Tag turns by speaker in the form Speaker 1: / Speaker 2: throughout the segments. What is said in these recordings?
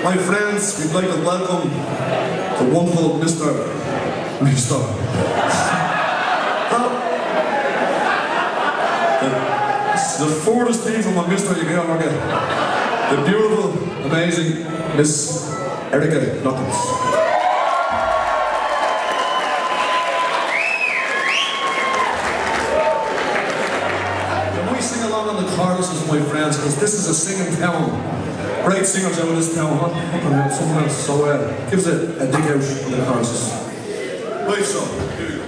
Speaker 1: My friends, we'd like to welcome the wonderful Mr. The furthest thing from a Mr. you can ever get. The beautiful, amazing Miss Erica Knuckles. Can we sing along on the choruses, my friends, because this is a singing town. Great singers out of this town, huh? Someone else, so give us a dig out on the choruses. Right, so, here we go.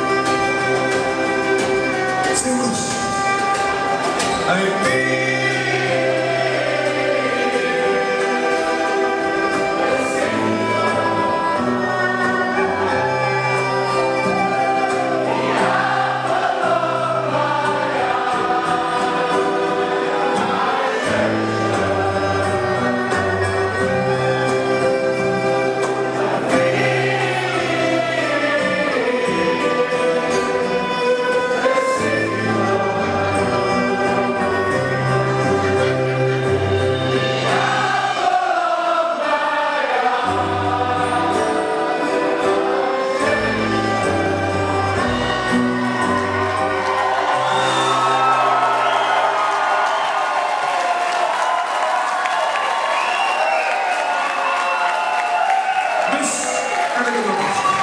Speaker 2: I feel
Speaker 1: Everything else.